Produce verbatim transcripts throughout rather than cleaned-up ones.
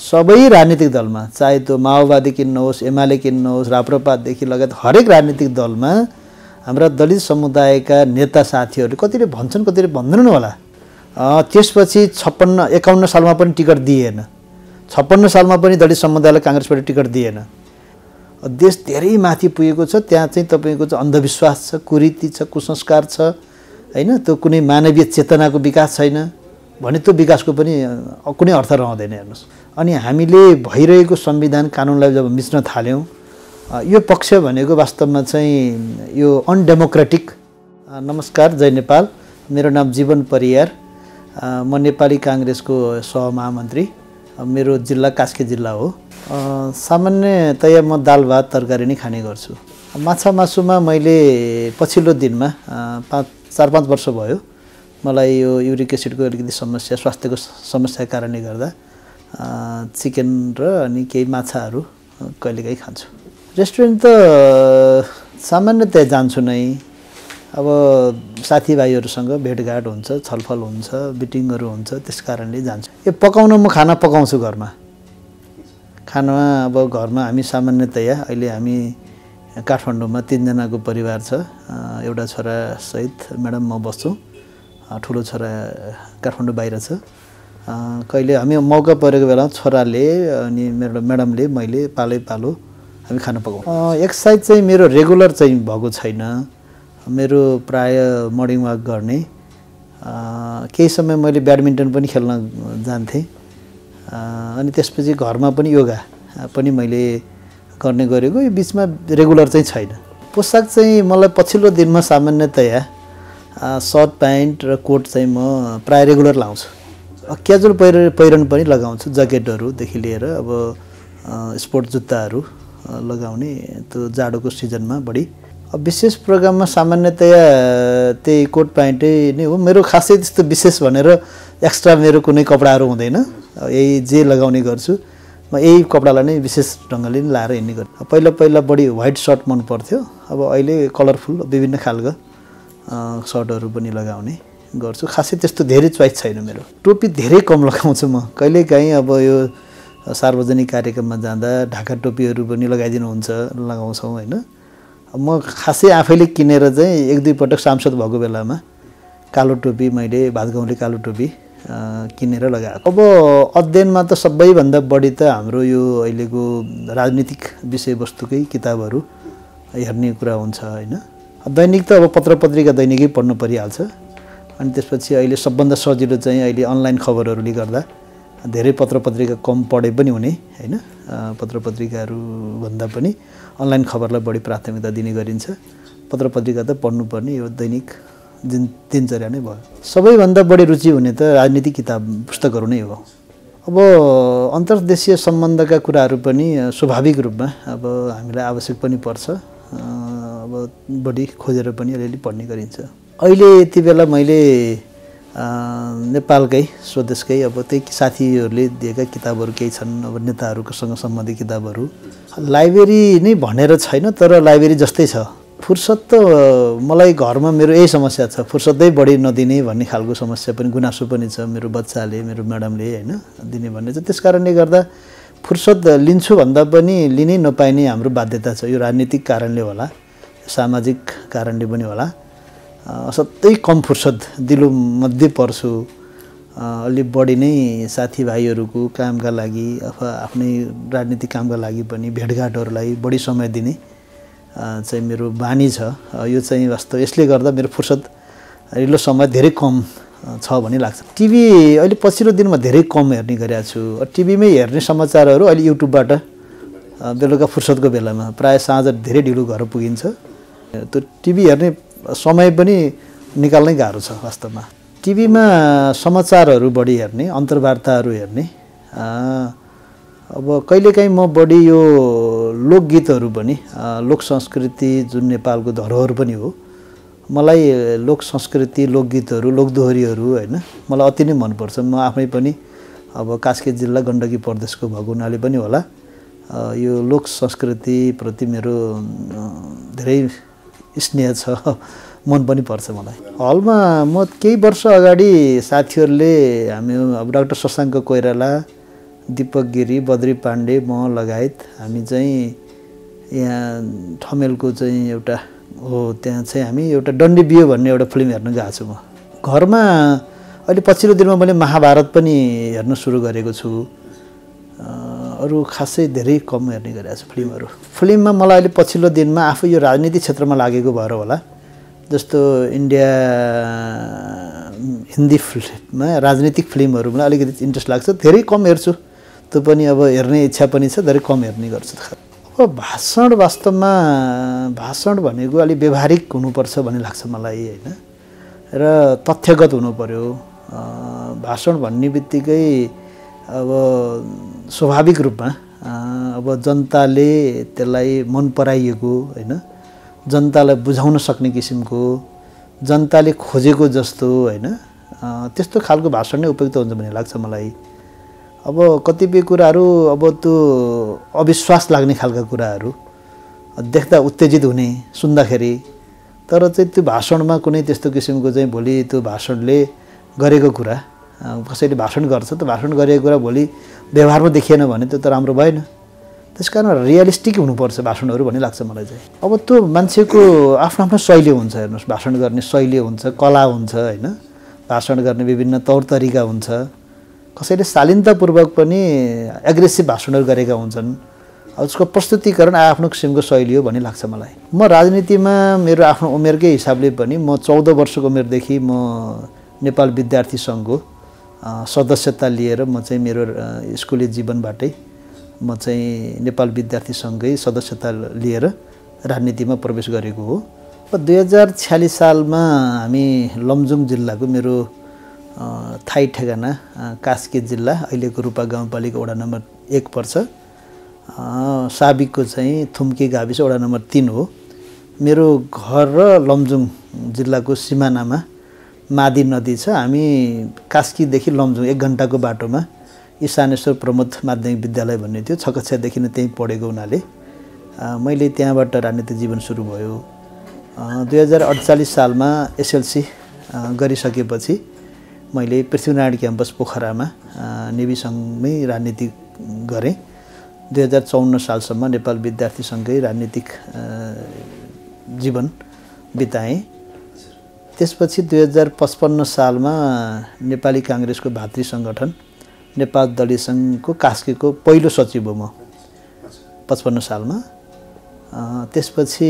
सबै राजनीतिक दलमा चाहे त्यो माओवादी किन्नुहोस्, एमाले किन्नुहोस्, राप्रपादेखि लगायत हरेक राजनीतिक दलमा हाम्रा दलित समुदायका नेता साथीहरूले कतिले भन्छन् कतिले भन्दैनन् होला। त्यसपछि छप्पन्न एकाउन्न सालमा पनि टिकट दिएन, छप्पन्न सालमा पनि दलित समुदायलाई काङ्ग्रेसबाट टिकट दिएन। देश धेरै माथि पुगेको छ, त्यहाँ चाहिँ तपाईँको चाहिँ अन्धविश्वास छ, कुरीति छ, कुसंस्कार छ होइन, त्यो कुनै मानवीय चेतनाको विकास छैन भने त्यो विकासको पनि कुनै अर्थ रहँदैन हेर्नुहोस्। अनि हामीले भइरहेको संविधान कानुनलाई जब मिच्न थाल्यौँ, यो पक्ष भनेको वास्तवमा चाहिँ यो अनडेमोक्रेटिक। नमस्कार, जय नेपाल। मेरो नाम जीवन परियार, म नेपाली काङ्ग्रेसको सहमहामन्त्री। मेरो जिल्ला कास्की जिल्ला हो। सामान्यतया म दाल भात तरकारी नै खाने गर्छु। माछा मासुमा मैले पछिल्लो दिनमा पाँच चार पाँच वर्ष भयो मलाई यो युरिक एसिडको अलिकति समस्या, स्वास्थ्यको समस्याको कारणले गर्दा चिकन र अनि केही माछाहरू कहिलेकाहीँ खान्छु। रेस्टुरेन्ट त सामान्यतया जान्छु नै। अब साथीभाइहरूसँग भेटघाट हुन्छ, छलफल हुन्छ, मिटिङहरू हुन्छ, त्यस कारणले जान्छु। यो पकाउन म खाना पकाउँछु घरमा। खानामा अब घरमा हामी सामान्यतया अहिले हामी काठमाडौँमा तिनजनाको परिवार छ। एउटा छोरासहित म्याडम म बस्छु, ठुलो छोरा काठमाडौँ बाहिर छ। कहिले हामी मौका परेको बेला छोराले अनि मेरो म्याडमले मैले पालै पालो हामी खाना पकाउँछौँ। एक्सर्साइज चाहिँ मेरो रेगुलर चाहिँ भएको छैन। मेरो प्राय मर्निङ वाक गर्ने, केही समय मैले ब्याडमिन्टन पनि खेल्न जान्थेँ। अनि त्यसपछि घरमा पनि योगा पनि मैले गर्ने गरेको। यो बिचमा रेगुलर चाहिँ छैन। पोसाक चाहिँ मलाई पछिल्लो दिनमा सामान्यतया सर्ट प्यान्ट र कोट चाहिँ म प्राय रेगुलर लाउँछु। क्याजुअल पहिर पहिरन पनि लगाउँछु, ज्याकेटहरूदेखि लिएर अब स्पोर्ट जुत्ताहरू लगाउने, त्यो जाडोको सिजनमा बढी। अब विशेष प्रोग्राममा सामान्यतया त्यही कोट प्यान्टै नै हो। मेरो खासै त्यस्तो विशेष भनेर एक्स्ट्रा मेरो कुनै कपडाहरू हुँदैन। यही जे लगाउने गर्छु म यही कपडालाई नै विशेष ढङ्गले नै लाएर हिँड्ने गर्छु। पहिला पहिला बढी व्हाइट सर्ट मन पर्थ्यो, अब अहिले कलरफुल विभिन्न खालको सर्टहरू पनि लगाउने गर्छु। खासै त्यस्तो धेरै चोइस छैन मेरो। टोपी धेरै कम लगाउँछु म। कहिलेकाहीँ अब यो सार्वजनिक कार्यक्रममा जाँदा ढाका टोपीहरू पनि लगाइदिनुहुन्छ, लगाउँछौँ होइन। म खासै आफैले किनेर चाहिँ एक दुई पटक सांसद भएको बेलामा कालो टोपी, मैले भातगाउँले कालो टोपी किनेर लगाएको। अब अध्ययनमा त सबैभन्दा बढी त हाम्रो यो अहिलेको राजनीतिक विषयवस्तुकै किताबहरू हेर्ने कुरा हुन्छ होइन। दैनिक त अब पत्र पत्रिका दैनिकै पढ्नु परिहाल्छ। अनि त्यसपछि अहिले सबभन्दा सजिलो चाहिँ अहिले अनलाइन खबरहरूले गर्दा धेरै पत्र पत्रिका कम पढे पनि हुने होइन। पत्र पत्रिकाहरू भन्दा पनि अनलाइन खबरलाई बढी प्राथमिकता दिने गरिन्छ। पत्र पत्रिका त पढ्नुपर्ने यो दैनिक दिन दिनचर्या नै भयो। सबैभन्दा बढी रुचि हुने त राजनीतिक किताब पुस्तकहरू नै हो। अब अन्तर्देशीय सम्बन्धका कुराहरू पनि स्वाभाविक रूपमा अब हामीलाई आवश्यक पनि पर्छ। अब बढी खोजेर पनि अलिअलि पढ्ने गरिन्छ। अहिले यति बेला मैले नेपालकै स्वदेशकै अब त्यही साथीहरूले दिएका किताबहरू केही छन्, अब नेताहरूसँग सम्बन्धित किताबहरू। लाइब्रेरी नै भनेर छैन, तर लाइब्रेरी जस्तै छ। फुर्सद त मलाई घरमा मेरो यही समस्या छ, फुर्सदै बढी नदिने भन्ने खालको समस्या पनि, गुनासो पनि छ मेरो बच्चाले, मेरो म्याडमले होइन दिने भन्ने छ। त्यस कारणले गर्दा फुर्सद लिन्छु भन्दा पनि लिनै नपाइने हाम्रो बाध्यता छ। यो राजनीतिक कारणले होला, सामाजिक कारणले पनि होला। सधैँ कम फुर्सद दिलो मध्ये पर्छु। अलि बढी नै साथीभाइहरूको कामका लागि अथवा आफ्नै राजनीतिक कामका लागि पनि भेटघाटहरूलाई बढी समय दिने चाहिँ मेरो बानी छ। यो चाहिँ वास्तव यसले गर्दा मेरो फुर्सद अहिलेको समय धेरै कम छ भन्ने लाग्छ। टिभी अहिले पछिल्लो दिनमा धेरै कम हेर्ने गरेको छु। टिभीमै हेर्ने समाचारहरू अहिले युट्युबबाट बेलुका फुर्सदको बेलामा प्रायः साँझ धेरै ढिलो घर पुगिन्छ। त्यो टिभी हेर्ने समय पनि निकाल्नै गाह्रो छ वास्तवमा। टिभीमा समाचारहरू बढी हेर्ने, अन्तर्वार्ताहरू हेर्ने। अब कहिलेकाहीँ म बढी यो लोकगीतहरू पनि, लोक संस्कृति जुन नेपालको धरोहर पनि हो, मलाई लोक संस्कृति, लोकगीतहरू, लोकदोहोरीहरू होइन मलाई अति नै मनपर्छ। म आफै पनि अब कास्की जिल्ला गण्डकी प्रदेशको भएको हुनाले पनि होला यो लोक संस्कृतिप्रति मेरो धेरै स्नेह छ, मन पनि पर्छ मलाई। हलमा म केही वर्ष अगाडि साथीहरूले हामी अब डाक्टर शशाङ्क कोइराला दीपक गिरी, बद्री पाण्डे, म लगायत हामी चाहिँ यहाँ ठमेलको चाहिँ एउटा हो त्यहाँ चाहिँ हामी एउटा डन्डी बियो भन्ने एउटा फिल्म हेर्न गएको छु म। घरमा अहिले पछिल्लो दिनमा मैले महाभारत पनि हेर्न सुरु गरेको छु। अरू खासै धेरै कम हेर्ने गरेको छु फिल्महरू। फिल्ममा मलाई अहिले पछिल्लो दिनमा आफू यो राजनीति क्षेत्रमा लागेको भएर होला, जस्तो इन्डिया हिन्दी फिल्ममा राजनीतिक फिल्महरू मलाई अलिकति इन्ट्रेस्ट लाग्छ। धेरै कम हेर्छु, त्यो पनि अब हेर्ने इच्छा पनि छ, धेरै कम हेर्ने गर्छु। अब भाषण वास्तवमा भाषण भनेको अलिक व्यवहारिक हुनुपर्छ भन्ने लाग्छ मलाई होइन, र तथ्यगत हुनु पर्यो। भाषण भन्ने बित्तिकै अब स्वाभाविक रूपमा अब जनताले त्यसलाई मन पराइएको होइन, जनतालाई बुझाउन सक्ने किसिमको, जनताले खोजेको जस्तो होइन, त्यस्तो खालको भाषण नै उपयुक्त हुन्छ भन्ने लाग्छ मलाई। अब कतिपय कुराहरू अब त्यो अविश्वास लाग्ने खालका कुराहरू देख्दा उत्तेजित हुने सुन्दाखेरि, तर चाहिँ त्यो भाषणमा कुनै त्यस्तो किसिमको चाहिँ भोलि त्यो भाषणले गरेको कुरा, कसैले भाषण गर्छ त्यो भाषण गरेको कुरा भोलि व्यवहारमा देखिएन भने त्यो त राम्रो भएन। त्यसकारण रियलिस्टिक हुनुपर्छ भाषणहरू भन्ने लाग्छ मलाई चाहिँ। अब त्यो मान्छेको आफ्नो आफ्नो शैली हुन्छ, हेर्नुहोस् भाषण गर्ने शैली हुन्छ, कला हुन्छ होइन, भाषण गर्ने विभिन्न तौर तरिका हुन्छ। कसैले शालीनतापूर्वक पनि एग्रेसिभ भाषणहरू गरेका हुन्छन्, उसको प्रस्तुतिकरण आफ्नो किसिमको शैली हो भन्ने लाग्छ मलाई। म राजनीतिमा मेरो आफ्नो उमेरकै हिसाबले पनि म चौध वर्षको उमेरदेखि म नेपाल विद्यार्थी सङ्घको सदस्यता लिएर म चाहिँ मेरो स्कुले जीवनबाटै म चाहिँ नेपाल विद्यार्थी सङ्घकै सदस्यता लिएर राजनीतिमा प्रवेश गरेको हो। दुई हजार छ्यालिस सालमा हामी लमजुङ जिल्लाको मेरो थाई ठेगाना कास्की जिल्ला अहिलेको रूपा गाउँपालिका वडा नम्बर एक पर्छ, साबिकको चाहिँ थुम्की गाविस वडा नम्बर तीन हो। मेरो घर र लमजुङ जिल्लाको सिमानामा मादी नदी छ। हामी कास्कीदेखि लमजुङ एक घन्टाको बाटोमा ईशानेश्वर प्रमोद माध्यमिक विद्यालय भन्ने थियो, छ कक्षादेखि नै त्यहीँ पढेको हुनाले मैले त्यहाँबाट राजनीतिक जीवन सुरु भयो। दुई हजार अडचालिस सालमा एसएलसी गरिसकेपछि मैले पृथ्वीनारायण क्याम्पस पोखरामा नेभी सङ्घमै राजनीति गरेँ। दुई हजार चौन्न सालसम्म नेपाल विद्यार्थी सङ्घकै राजनीतिक जीवन बिताएँ। त्यसपछि दुई हजार पचपन्न सालमा नेपाली काङ्ग्रेसको भातृ सङ्गठन नेपाल दलित सङ्घको कास्कीको पहिलो सचिव हो म पचपन्न सालमा। त्यसपछि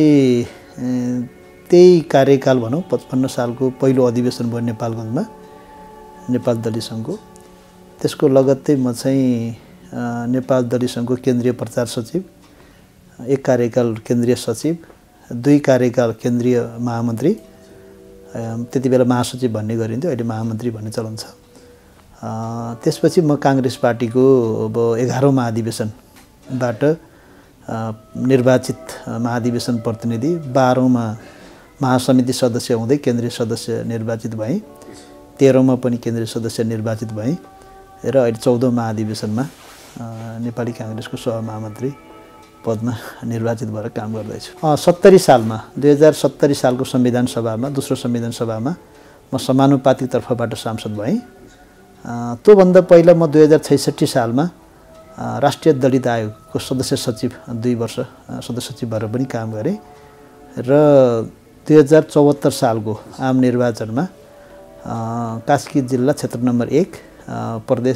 त्यही कार्यकाल भनौँ पचपन्न सालको पहिलो अधिवेशन भयो नेपालगञ्जमा नेपाल दलित सङ्घको। त्यसको लगत्तै म चाहिँ नेपाल दलित सङ्घको केन्द्रीय प्रचार सचिव, एक कार्यकाल केन्द्रीय सचिव, दुई कार्यकाल केन्द्रीय महामन्त्री, त्यति बेला महासचिव भन्ने गरिन्थ्यो, अहिले महामन्त्री भन्ने चलन छ। त्यसपछि म काङ्ग्रेस पार्टीको अब एघारौँ महाधिवेशनबाट निर्वाचित महाधिवेशन प्रतिनिधि, बाह्रौँमा महासमिति सदस्य हुँदै केन्द्रीय सदस्य निर्वाचित भएँ, तेह्रौँमा पनि केन्द्रीय सदस्य निर्वाचित भएँ र अहिले चौधौँ महाधिवेशनमा नेपाली काङ्ग्रेसको सहमहामन्त्री पदमा निर्वाचित भएर काम गर्दैछु। सत्तरी सालमा दुई हजार सत्तरी सालको संविधान सभामा दोस्रो संविधान सभामा म समानुपातिक तर्फबाट सांसद भएँ। त्योभन्दा पहिला म दुई हजार छैसठी सालमा राष्ट्रिय दलित आयोगको सदस्य सचिव दुई वर्ष सदस्य सचिव भएर पनि काम गरेँ र दुई हजार चौहत्तर सालको आम निर्वाचनमा कास्की जिल्ला क्षेत्र नम्बर एक प्रदेश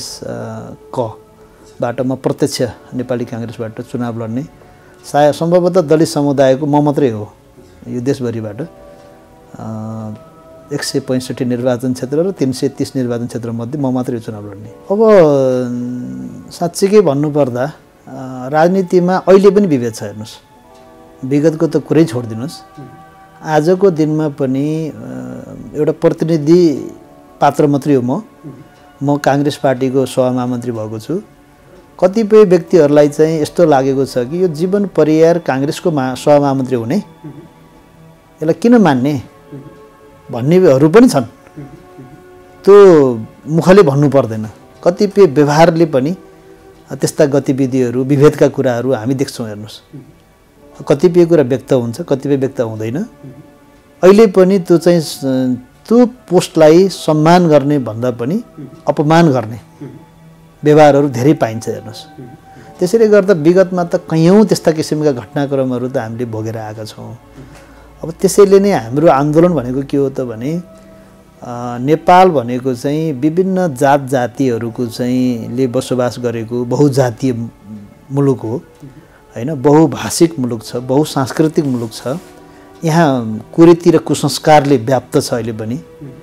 कबाट म प्रत्यक्ष नेपाली काङ्ग्रेसबाट चुनाव लड्ने, सायद सम्भवतः दलित समुदायको म मात्रै हो यो देशभरिबाट एक सय पैँसठी निर्वाचन क्षेत्र र तीन सय तिस निर्वाचन क्षेत्रमध्ये म मात्रै चुनाव लड्ने। अब साँच्चीकै भन्नुपर्दा राजनीतिमा अहिले पनि विभेद छ। हेर्नुहोस्, विगतको त कुरै छोडिदिनुहोस्, आजको दिनमा पनि एउटा प्रतिनिधि पात्र मात्रै हो म म काङ्ग्रेस पार्टीको सहमहामन्त्री भएको छु। कतिपय व्यक्तिहरूलाई चाहिँ यस्तो लागेको छ कि यो जीवन परियार काङ्ग्रेसको मा सहमहामन्त्री हुने, यसलाई किन मान्ने भन्नेहरू पनि छन्। त्यो मुखले भन्नु पर्दैन, कतिपय व्यवहारले पनि त्यस्ता गतिविधिहरू विभेदका कुराहरू हामी देख्छौँ। हेर्नुहोस्, कतिपय कुरा व्यक्त हुन्छ, कतिपय व्यक्त हुँदैन। अहिले पनि त्यो चाहिँ त्यो पोस्टलाई सम्मान गर्ने भन्दा पनि अपमान गर्ने व्यवहारहरू धेरै पाइन्छ हेर्नुहोस्। त्यसैले गर्दा विगतमा त कैयौँ त्यस्ता किसिमका घटनाक्रमहरू त हामीले भोगेर आएका छौँ। अब त्यसैले नै हाम्रो आन्दोलन भनेको के हो त भने नेपाल भनेको चाहिँ विभिन्न जात जातिहरूको चाहिँ ले बसोबास गरेको बहुजातीय मुलुक हो हैन, बहुभाषिक मुलुक छ, बहुसांस्कृतिक मुलुक छ। यहाँ कुरीति र कुसंस्कारले व्याप्त छ अहिले पनि।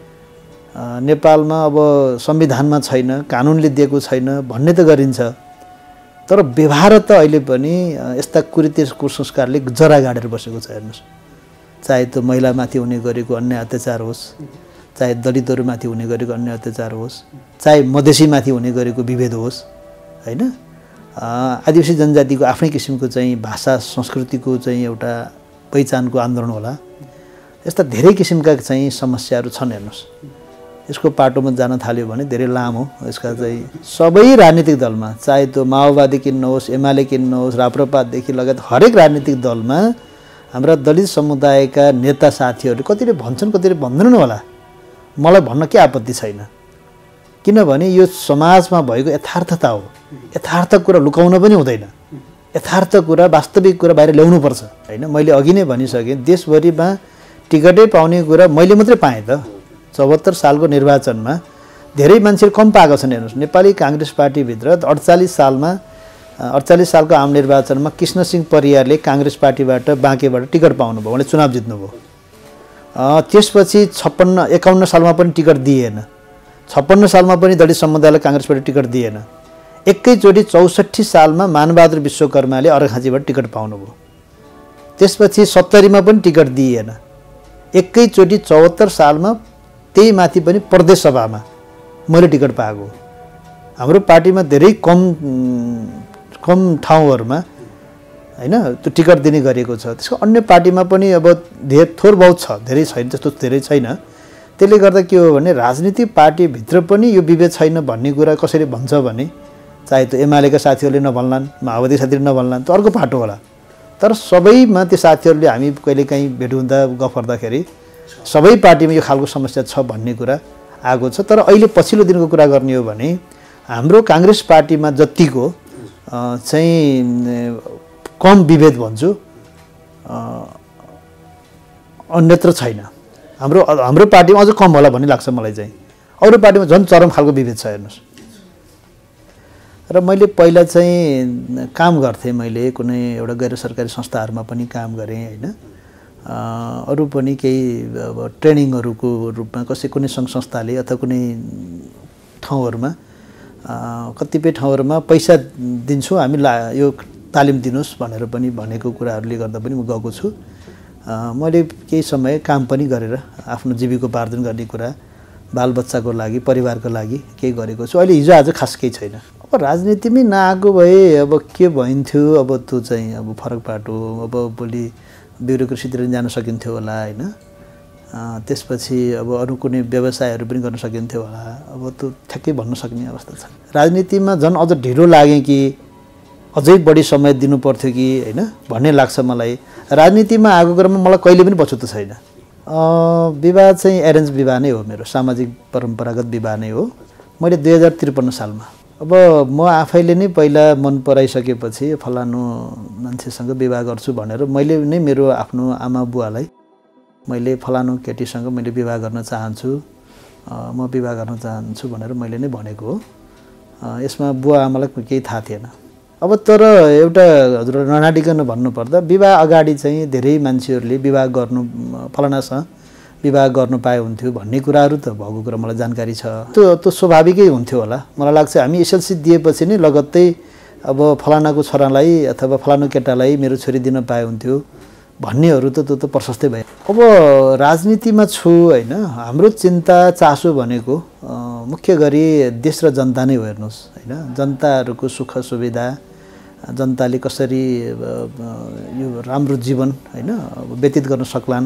नेपालमा अब संविधानमा छैन, कानुनले दिएको छैन भन्ने त गरिन्छ, तर व्यवहार त अहिले पनि यस्ता कुरीति कुसंस्कारले जरा गाडेर बसेको छ हेर्नुहोस्। चाहे त्यो महिलामाथि हुने गरेको अन्याय अत्याचार होस्, चाहे दलितहरूमाथि हुने गरेको अन्याय अत्याचार होस्, चाहे मधेसीमाथि हुने गरेको विभेद होस् हैन, आदिवासी जनजातिको आफ्नै किसिमको चाहिँ भाषा संस्कृतिको चाहिँ एउटा पहिचानको आन्दोलन होला। यस्ता धेरै किसिमका चाहिँ समस्याहरू छन् हेर्नुहोस्। यसको पाटोमा जान थाल्यो भने धेरै लामो। यसका चाहिँ सबै राजनीतिक दलमा, चाहे त्यो माओवादी किन्नुहोस्, एमाले किन्नुहोस्, राप्रपादेखि लगायत हरेक राजनीतिक दलमा हाम्रा दलित समुदायका नेता साथीहरूले कतिले भन्छन् कतिले भन्दैनन् होला। मलाई भन्न के आपत्ति छैन, किनभने यो समाजमा भएको यथार्थता हो। यथार्थ कुरा लुकाउन पनि हुँदैन, यथार्थ कुरा वास्तविक कुरा बाहिर ल्याउनुपर्छ हैन। मैले अघि नै भनिसकेँ, देशभरिमा टिकटै पाउने कुरा मैले मात्रै पाएँ त। चौहत्तर सालको निर्वाचनमा धेरै मान्छेले कम पाएका छन् हेर्नुहोस्। नेपाली काङ्ग्रेस पार्टीभित्र अडचालिस सालमा अडचालिस सालको आम निर्वाचनमा कृष्णसिंह परियारले काङ्ग्रेस पार्टीबाट बाँकेबाट टिकट पाउनुभयो, उहाँले चुनाव जित्नुभयो। त्यसपछि छप्पन्न एकाउन्न सालमा पनि टिकट दिएन, छप्पन्न सालमा पनि दलित समुदायलाई काङ्ग्रेस पार्टी टिकट दिएन। एकैचोटि चौसठी सालमा मानबहादुर विश्वकर्माले अर्घाखाँचीबाट टिकट पाउनुभयो। त्यसपछि सत्तरीमा पनि टिकट दिइएन। एकैचोटि चौहत्तर सालमा त्यही माथि पनि प्रदेश सभामा मैले टिकट पाएको। हाम्रो पार्टीमा धेरै कम कम ठाउँहरूमा हैन त्यो टिकट दिने गरेको छ। त्यसको अन्य पार्टीमा पनि अब धेरै थोर बहुत छ, धेरै छैन, त्यस्तो धेरै छैन। त्यसले गर्दा के हो भने राजनीतिक पार्टीभित्र पनि यो विभेद छैन भन्ने कुरा कसैले भन्छ भने, चाहे त्यो एमालेका साथीहरूले नभन्लान्, माओवादी साथीहरूले नभन्लान्, त्यो अर्को पाटो होला। तर सबैमा त्यो साथीहरूले हामी कहिलेकाहीँ भेट हुँदा गफ गर्दाखेरि सबै पार्टीमा यो खालको समस्या छ भन्ने कुरा आएको छ। तर अहिले पछिल्लो दिनको कुरा गर्ने हो भने हाम्रो काङ्ग्रेस पार्टीमा जतिको चाहिँ कम विभेद भन्छु अन्यत्र छैन। हाम्रो हाम्रो पार्टीमा अझ कम होला भन्ने लाग्छ मलाई चाहिँ। अरू पार्टीमा झन् चरम खालको विभेद छ हेर्नुहोस्। र मैले पहिला चाहिँ काम गर्थेँ, मैले कुनै एउटा गैर सरकारी संस्थाहरूमा पनि काम गरेँ हैन। अरू पनि केही अब ट्रेनिङहरूको रूपमा कसै कुनै सङ्घ संस्थाले अथवा कुनै ठाउँहरूमा कतिपय ठाउँहरूमा पैसा दिन्छु हामी ला यो तालिम दिनुहोस् भनेर पनि भनेको कुराहरूले गर्दा पनि म गएको छु। मैले केही समय काम पनि गरेर आफ्नो जीविकोपार्जन गर्ने कुरा, बालबच्चाको लागि, परिवारको लागि केही गरेको छु। अहिले हिजो आज खास केही छैन। अब राजनीतिमै नआएको भए अब के भइन्थ्यो, अब त्यो चाहिँ अब फरक पाटो, अब भोलि ब्युरोक्रेसीतिर जान सकिन्थ्यो होला हैन। त्यसपछि अब अरू कुनै व्यवसायहरू पनि गर्न सकिन्थ्यो होला। अब त्यो ठ्याक्कै भन्न सक्ने अवस्था छ। राजनीतिमा झन् अझ ढिलो लाग्यो कि अझै बढी समय दिनु पर्थ्यो कि हैन भन्ने लाग्छ मलाई। राजनीतिमा आएको क्रममा मलाई कहिले पनि पछुतो छैन। विवाह चाहिँ एरेन्ज विवाह नै हो, मेरो सामाजिक परम्परागत विवाह नै हो। मैले दुई हजार त्रिपन्न सालमा अब म आफैले नै पहिला मन पराइसकेपछि फलानु मान्छेसँग विवाह गर्छु भनेर मैले नै मेरो आफ्नो आमा बुवालाई मैले फलानु केटीसँग मैले विवाह गर्न चाहन्छु, म विवाह गर्न चाहन्छु भनेर मैले नै भनेको हो। यसमा बुवा आमालाई केही थाहा थिएन। अब तर एउटा हजुर ननाटिकन भन्नुपर्दा विवाह अगाडि चाहिँ धेरै मान्छेहरूले विवाह गर्नु फलानासँग विवाह गर्नु पाए हुन्थ्यो भन्ने कुराहरू त भएको कुरा मलाई जानकारी छ। त्यो त्यो स्वाभाविकै हुन्थ्यो होला मलाई लाग्छ। हामी एसएलसी दिएपछि नै लगत्तै अब फलानाको छोरालाई अथवा फलानु केटालाई मेरो छोरी दिन पाए हुन्थ्यो भन्नेहरू त त्यो त प्रशस्तै भयो। अब राजनीतिमा छु हैन, हाम्रो चिन्ता चासो भनेको मुख्य गरी देश र जनता नै हो हेर्नुहोस् हैन। जनताहरूको सुख सुविधा, जनताले कसरी यो राम्रो जीवन हैन व्यतीत गर्न सक्लान्,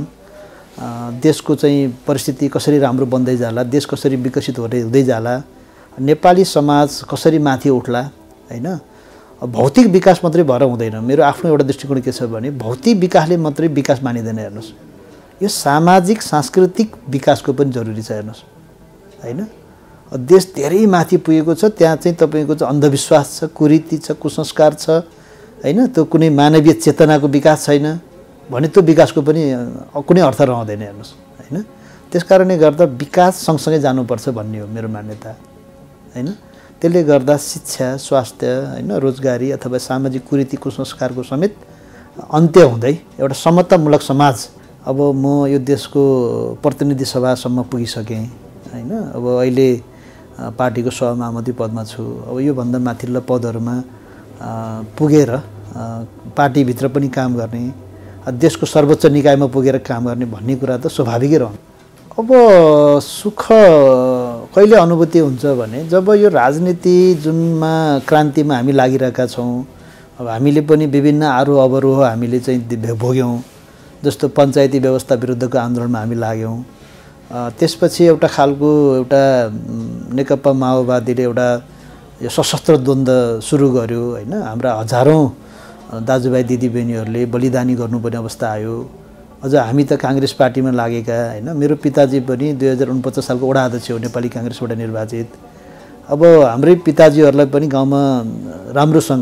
देशको चाहिँ परिस्थिति कसरी राम्रो बन्दै जाला, देश कसरी विकसित हुँदै हुँदै जाला, नेपाली समाज कसरी माथि उठ्ला हैन। भौतिक विकास मात्रै भएर हुँदैन। मेरो आफ्नो एउटा दृष्टिकोण के छ भने भौतिक विकासले मात्रै विकास मानिँदैन हेर्नुहोस्। यो सामाजिक सांस्कृतिक विकासको पनि जरुरी छ हेर्नुहोस् हैन। देश धेरै माथि पुगेको छ, त्यहाँ चाहिँ तपाईँको चाहिँ अन्धविश्वास छ, कुरीति छ, कुसंस्कार छ हैन, त्यो कुनै मानवीय चेतनाको विकास छैन भने त्यो विकासको पनि कुनै अर्थ रहँदैन हेर्नुहोस् हैन। त्यसकारणले गर्दा विकास सँगसँगै जानुपर्छ भन्ने हो मेरो मान्यता हैन। त्यसले गर्दा शिक्षा, स्वास्थ्य हैन, रोजगारी अथवा सामाजिक कुरीति कुसंस्कारको समेत अन्त्य हुँदै एउटा समतामूलक समाज, अब म यो देशको प्रतिनिधि सभासम्म पुगिसकेँ हैन। अब अहिले पार्टीको सहमहामन्त्री पदमा छु। अब योभन्दा माथिल्लो पदहरूमा पुगेर पार्टीभित्र पनि काम गर्ने, देशको सर्वोच्च निकायमा पुगेर काम गर्ने भन्ने कुरा त स्वाभाविकै रहन्छ। अब सुख कहिले अनुभूति हुन्छ भने जब यो राजनीति जुनमा क्रान्तिमा हामी लागिरहेका छौँ, अब हामीले पनि विभिन्न आरोह अवरोह हामीले चाहिँ भोग्यौँ, जस्तो पञ्चायती व्यवस्था विरुद्धको आन्दोलनमा हामी लाग्यौँ। त्यसपछि एउटा खालको एउटा नेकपा माओवादीले एउटा यो सशस्त्र द्वन्द्व सुरु गर्यो हैन। हाम्रा हजारौँ दाजुभाइ दिदीबहिनीहरूले बलिदानी गर्नुपर्ने अवस्था आयो। अझ हामी त काङ्ग्रेस पार्टीमा लागेका हैन। मेरो पिताजी पनि दुई हजार उनपचास सालको वडा अध्यक्ष हो, नेपाली काङ्ग्रेसबाट निर्वाचित। अब हाम्रै पिताजीहरूलाई पनि गाउँमा राम्रोसँग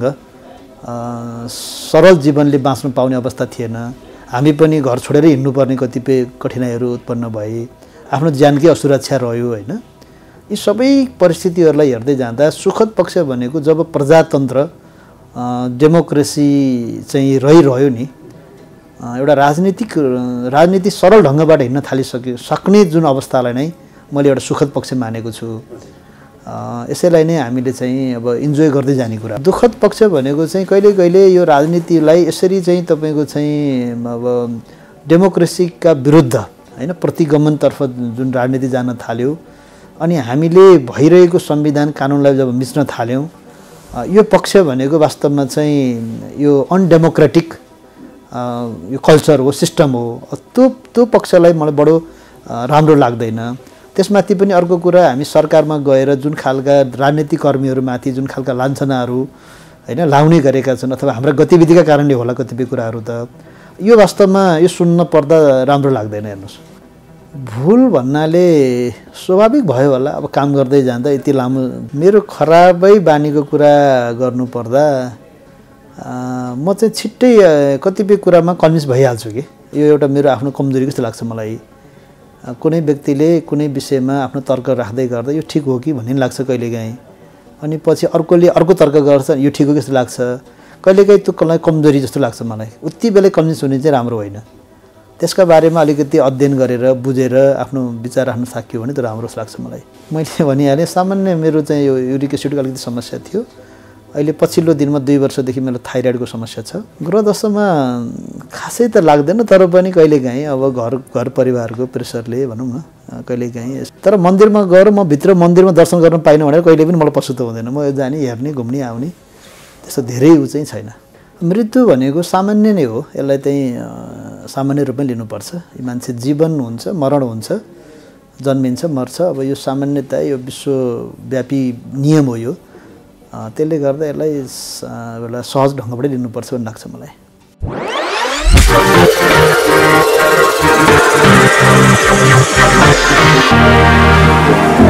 सरल जीवनले बाँच्नु पाउने अवस्था थिएन। हामी पनि घर छोडेर हिँड्नुपर्ने कतिपय कठिनाइहरू उत्पन्न भए, आफ्नो ज्यानकै असुरक्षा रह्यो हैन। यी सबै परिस्थितिहरूलाई हेर्दै जाँदा सुखद पक्ष भनेको जब प्रजातन्त्र डेमोक्रेसी चाहिँ रहिरह्यो नि, एउटा राजनीतिक राजनीति सरल ढङ्गबाट हिँड्न थालिसके सक्ने जुन अवस्थालाई नै मैले एउटा सुखद पक्ष मानेको छु। यसैलाई नै हामीले चाहिँ अब इन्जोय गर्दै जाने कुरा। दुःखद पक्ष भनेको चाहिँ कहिले कहिले यो राजनीतिलाई यसरी चाहिँ तपाईँको चाहिँ अब डेमोक्रेसीका विरुद्ध हैन प्रतिगमनतर्फ जुन राजनीति जान थाल्यो, अनि हामीले भइरहेको संविधान कानुनलाई जब मिच्न थाल्यौँ, यो पक्ष भनेको वास्तवमा चाहिँ यो अनडेमोक्रेटिक यो कल्चर हो, सिस्टम हो। त्यो त्यो पक्षलाई मलाई बडो राम्रो लाग्दैन। त्यसमाथि पनि अर्को कुरा, हामी सरकारमा गएर जुन खालका राजनीतिक कर्मीहरूमाथि जुन खालका लान्छनाहरू हैन लाउने गरेका छन्, अथवा हाम्रा गतिविधिका कारणले होला कतिपय कुराहरू, त यो वास्तवमा यो सुन्न पर्दा राम्रो लाग्दैन। हेर्नुहोस्, भुल भन्नाले स्वाभाविक भयो होला, अब काम गर्दै जाँदा यति लामो। मेरो खराबै बानीको कुरा गर्नुपर्दा म चाहिँ छिट्टै कतिपय कुरामा कन्भिन्स भइहाल्छु कि यो एउटा मेरो आफ्नो कमजोरी जस्तो लाग्छ मलाई। कुनै व्यक्तिले कुनै विषयमा आफ्नो तर्क राख्दै गर्दा यो ठिक हो कि भन्ने लाग्छ कहिलेकाहीँ, अनि पछि अर्कोले अर्को तर्क गर्छ, यो ठिक हो जस्तो लाग्छ। कहिलेकाहीँ त्यो कमजोरी जस्तो लाग्छ मलाई। उति बेला कन्भिन्स हुने चाहिँ राम्रो होइन। त्यसका बारेमा अलिकति अध्ययन गरेर बुझेर आफ्नो विचार राख्न सकियो भने त राम्रो लाग्छ मलाई। मैले भनिहालेँ, सामान्य मेरो चाहिँ यो युरिक एसिडको अलिकति समस्या थियो। अहिले पछिल्लो दिनमा दुई वर्षदेखि मेरो थाइरोइडको समस्या छ। ग्रह दशामा खासै त लाग्दैन, तर पनि कहिलेकाहीँ अब घर घर परिवारको प्रेसरले भनौँ न कहिलेकाहीँ। तर मन्दिरमा गएर म भित्र मन्दिरमा दर्शन गर्न पाइनँ भनेर कहिले पनि मलाई पछुतो हुँदैन। म जाने हेर्ने घुम्ने आउने त्यस्तो धेरै उ चाहिँ छैन। मृत्यु भनेको सामान्य नै हो, यसलाई चाहिँ सामान्य रूपमै लिनुपर्छ। मान्छे जीवन हुन्छ, मरण हुन्छ, जन्मिन्छ, मर्छ। अब यो सामान्यतया यो विश्वव्यापी नियम हो यो। त्यसले गर्दा यसलाई एउटा सहज ढङ्गबाटै लिनुपर्छ भन्ने लाग्छ मलाई।